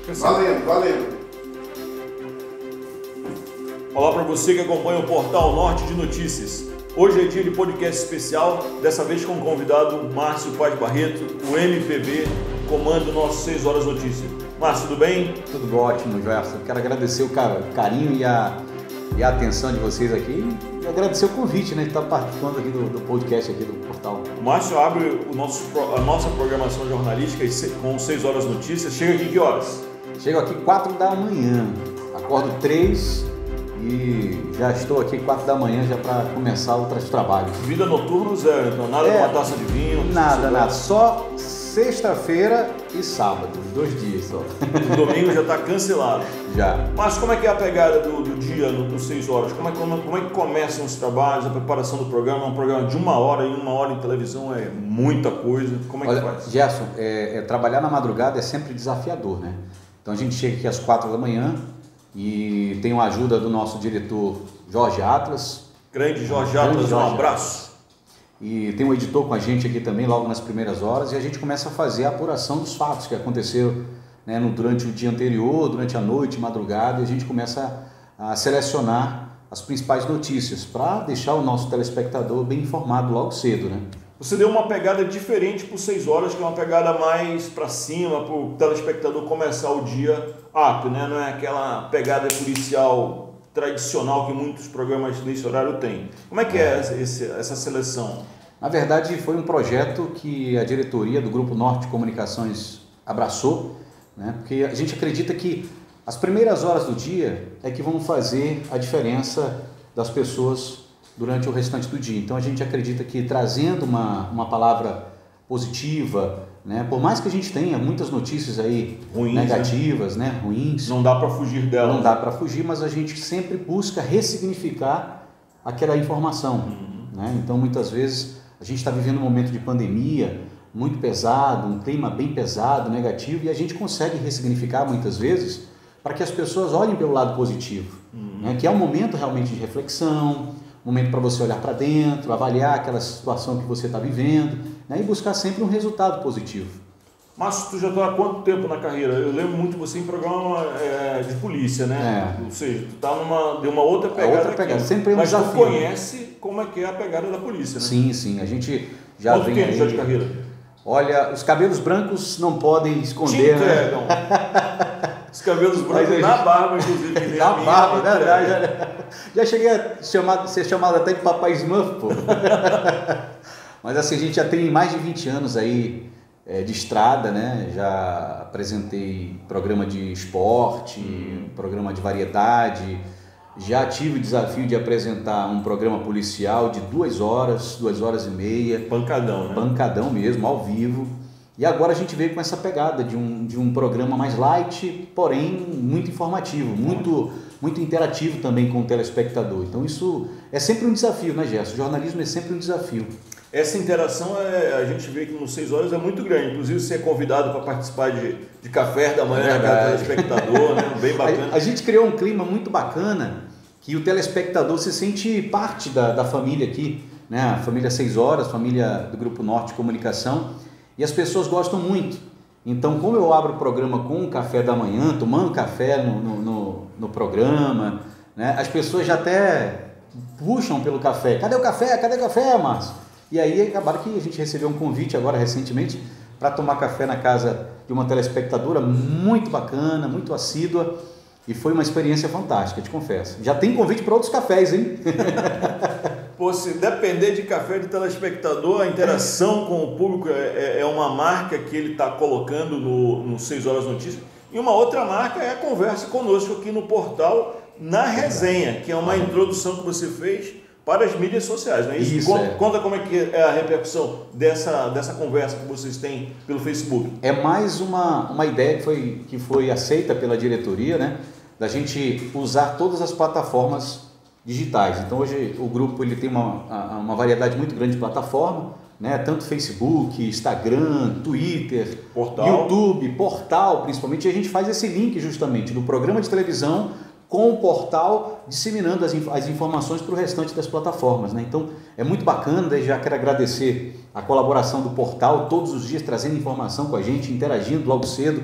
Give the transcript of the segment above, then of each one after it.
Valendo, valendo. Olá para você que acompanha o Portal Norte de Notícias. Hoje é dia de podcast especial, dessa vez com o convidado Márcio Paz Barreto, o MPB, comando nosso 6 Horas Notícias. Márcio, tudo bem? Tudo ótimo, Gerson. Quero agradecer o carinho e a atenção de vocês aqui e agradecer o convite, né, de estar participando aqui do podcast aqui do Portal. O Márcio abre a nossa programação jornalística com 6 Horas Notícias. Chega aqui que horas? Chego aqui 4 da manhã, acordo 3 e já estou aqui 4 da manhã já para começar outros trabalhos. Vida noturna zero, então nada com uma taça de vinho? Nada, só sexta-feira e sábado, 2 dias só. O domingo já está cancelado. Já. Mas como é que é a pegada do dia no 6 horas? Como é que começam os trabalhos, a preparação do programa? É um programa de 1 hora e 1 hora em televisão é muita coisa. Como é que faz? Gerson, trabalhar na madrugada é sempre desafiador, né? Então a gente chega aqui às 4 da manhã e tem a ajuda do nosso diretor Jorge Atlas. Grande Jorge Atlas, um abraço. E tem um editor com a gente aqui também logo nas primeiras horas e a gente começa a fazer a apuração dos fatos que aconteceram, né, durante o dia anterior, durante a noite, madrugada, e a gente começa a selecionar as principais notícias para deixar o nosso telespectador bem informado logo cedo, né? Você deu uma pegada diferente para 6 horas, que é uma pegada mais para cima, para o telespectador começar o dia apto, né? Não é aquela pegada policial tradicional que muitos programas nesse horário têm. Como é que é essa seleção? Na verdade, foi um projeto que a diretoria do Grupo Norte Comunicações abraçou, né? Porque a gente acredita que as primeiras horas do dia é que vão fazer a diferença das pessoas durante o restante do dia. Então a gente acredita que trazendo uma palavra positiva, né? Por mais que a gente tenha muitas notícias aí ruins, negativas, né? Ruins. Não dá para fugir dela. Não dá para fugir, mas a gente sempre busca ressignificar aquela informação. Né? Então muitas vezes a gente está vivendo um momento de pandemia muito pesado, um clima bem pesado, negativo, e a gente consegue ressignificar muitas vezes para que as pessoas olhem pelo lado positivo, né? Que é um momento realmente de reflexão, momento para você olhar para dentro, avaliar aquela situação que você está vivendo, né, e buscar sempre um resultado positivo. Mas tu já está há quanto tempo na carreira? Eu lembro muito você em programa de polícia, né? Ou seja, tu está de uma outra pegada. Sempre é um desafio. Mas tu né? conhece como é que é a pegada da polícia, né? Sim, a gente já Quanto tempo já de carreira? Olha, os cabelos brancos não podem esconder, né? Os cabelos brancos na barba, inclusive. Na barba, verdade. Já cheguei a ser chamado até de Papai Smurf, pô. Mas assim, a gente já tem mais de 20 anos aí de estrada, né? Já apresentei programa de esporte, programa de variedade. Já tive o desafio de apresentar um programa policial de 2 horas, 2 horas e meia. Pancadão, né? Pancadão mesmo, ao vivo. E agora a gente veio com essa pegada de um programa mais light, porém muito informativo, muito interativo também com o telespectador. Então isso é sempre um desafio, né, Gerson? O jornalismo é sempre um desafio. Essa interação, a gente vê que nos 6 horas é muito grande. Inclusive você é convidado para participar de café da manhã com o telespectador, né? Bem bacana. A gente criou um clima muito bacana que o telespectador se sente parte da família aqui, né? A família 6 horas, família do Grupo Norte Comunicação. E as pessoas gostam muito. Então, como eu abro o programa com o café da manhã, tomando café no programa, né, as pessoas já até puxam pelo café. Cadê o café? Cadê o café, Márcio? E aí acabaram que a gente recebeu um convite agora recentemente para tomar café na casa de uma telespectadora muito bacana, muito assídua. E foi uma experiência fantástica, te confesso. Já tem convite para outros cafés, hein? Pô, se depender de café de telespectador, a interação com o público é uma marca que ele está colocando no 6 Horas Notícias. E uma outra marca é a conversa conosco aqui no portal, na resenha, que é uma introdução que você fez para as mídias sociais, não é isso? Conta como é que é a repercussão dessa conversa que vocês têm pelo Facebook. É mais uma ideia que foi aceita pela diretoria, né? Da gente usar todas as plataformas digitais. Então hoje o grupo ele tem uma variedade muito grande de plataformas, né? Tanto Facebook, Instagram, Twitter, portal. YouTube, portal principalmente, e a gente faz esse link justamente do programa de televisão com o portal, disseminando as informações para o restante das plataformas, né? Então é muito bacana, já quero agradecer a colaboração do portal, todos os dias trazendo informação com a gente, interagindo logo cedo,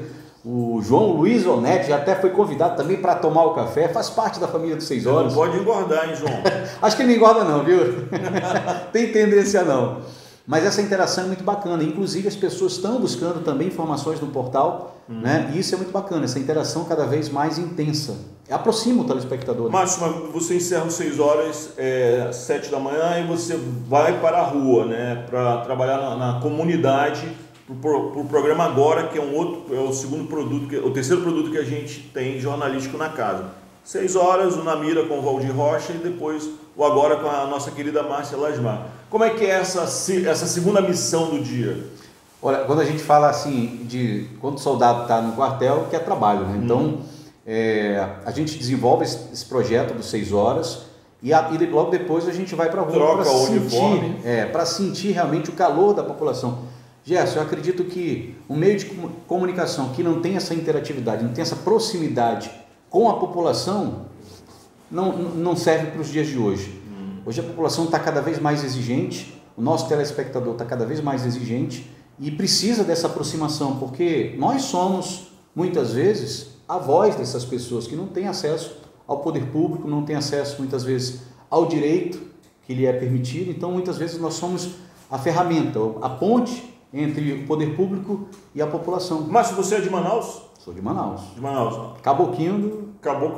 O João Luiz Onetti já até foi convidado também para tomar o café, faz parte da família dos 6 horas. Não pode engordar, hein, João? Acho que ele não engorda não, viu? Tem tendência não. Mas essa interação é muito bacana. Inclusive as pessoas estão buscando também informações no portal, né? E isso é muito bacana, essa interação cada vez mais intensa. Aproxima o telespectador. Márcio, mas você encerra às 6 horas, 7 da manhã, e você vai para a rua, né? Para trabalhar na comunidade, para o programa Agora, que é o segundo produto, o terceiro produto que a gente tem jornalístico na casa. 6 horas, o Na Mira com o Valdir Rocha e depois o Agora com a nossa querida Márcia Lasmar. Como é que é essa segunda missão do dia? Olha, quando a gente fala assim, quando o soldado está no quartel, que é trabalho, né? Então, a gente desenvolve esse projeto dos 6 horas e logo depois a gente vai para a rua para sentir realmente o calor da população. Gerson, eu acredito que um meio de comunicação que não tem essa interatividade, não tem essa proximidade com a população, não serve para os dias de hoje. Hoje a população está cada vez mais exigente, o nosso telespectador está cada vez mais exigente e precisa dessa aproximação, porque nós somos, muitas vezes, a voz dessas pessoas que não têm acesso ao poder público, não têm acesso, muitas vezes, ao direito que lhe é permitido. Então, muitas vezes, nós somos a ferramenta, a ponte entre o poder público e a população. Márcio, você é de Manaus? Sou de Manaus. De Manaus. Caboclo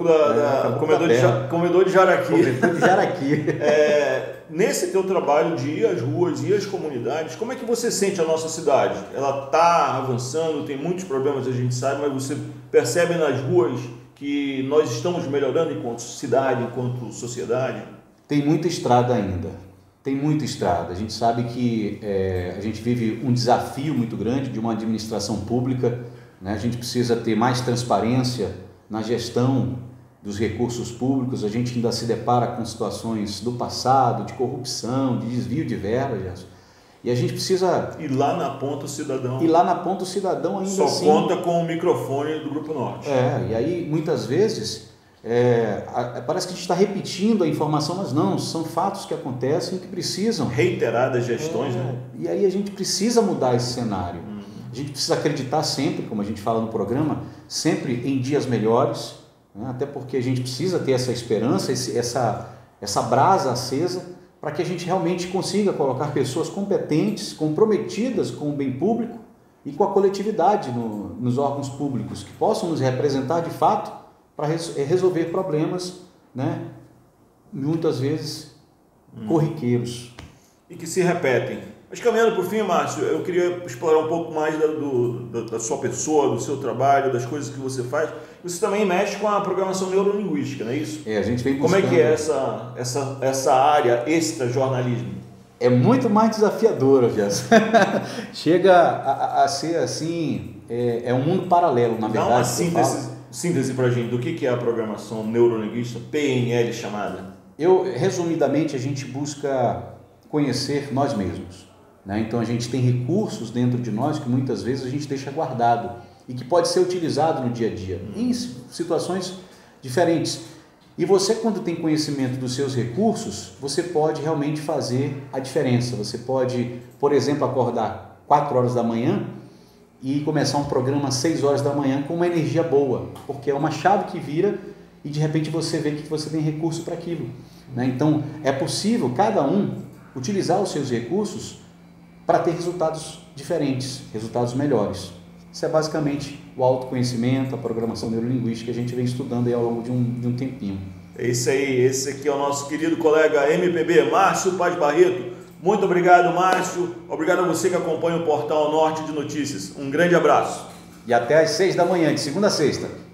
comedor de jaraqui. Comedor de jaraqui. Nesse teu trabalho de ir às ruas, ir às comunidades, como é que você sente a nossa cidade? Ela está avançando, tem muitos problemas, a gente sabe, mas você percebe nas ruas que nós estamos melhorando enquanto cidade, enquanto sociedade? Tem muita estrada ainda. Tem muita estrada. A gente sabe que a gente vive um desafio muito grande de uma administração pública, né? A gente precisa ter mais transparência na gestão dos recursos públicos. A gente ainda se depara com situações do passado, de corrupção, de desvio de verbas. E a gente precisa... E lá na ponta o cidadão... ainda só assim... conta com o microfone do Grupo Norte. E aí muitas vezes... parece que a gente está repetindo a informação, mas não, são fatos que acontecem que precisam... Reiteradas gestões, né? E aí a gente precisa mudar esse cenário. A gente precisa acreditar sempre, como a gente fala no programa, sempre em dias melhores, né? Até porque a gente precisa ter essa esperança, essa brasa acesa, para que a gente realmente consiga colocar pessoas competentes, comprometidas com o bem público e com a coletividade nos órgãos públicos, que possam nos representar de fato para resolver problemas, né, muitas vezes corriqueiros. E que se repetem. Mas caminhando por fim, Márcio, eu queria explorar um pouco mais da sua pessoa, do seu trabalho, das coisas que você faz. Você também mexe com a programação neurolinguística, não é isso? A gente vem buscando... Como é que é essa área extra-jornalismo? É muito mais desafiadora, Jess. Chega a ser assim, um mundo paralelo, na verdade. Dá uma síntese para a gente do que é a programação neurolinguística, PNL chamada. Resumidamente, a gente busca conhecer nós mesmos, né? Então a gente tem recursos dentro de nós que muitas vezes a gente deixa guardado e que pode ser utilizado no dia a dia, em situações diferentes. E você, quando tem conhecimento dos seus recursos, você pode realmente fazer a diferença. Você pode, por exemplo, acordar 4 horas da manhã e começar um programa às 6 horas da manhã com uma energia boa, porque é uma chave que vira e de repente você vê que você tem recurso para aquilo, né? Então é possível cada um utilizar os seus recursos para ter resultados diferentes, resultados melhores. Isso é basicamente o autoconhecimento, a programação neurolinguística que a gente vem estudando aí ao longo de um tempinho. É isso aí, esse aqui é o nosso querido colega MPB, Márcio Paz Barreto. Muito obrigado, Márcio. Obrigado a você que acompanha o Portal Norte de Notícias. Um grande abraço. E até às 6 da manhã, de segunda a sexta.